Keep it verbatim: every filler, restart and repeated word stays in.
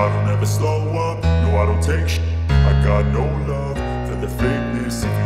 I don't ever slow up, no I don't take sh I got no love for the fakeness. If you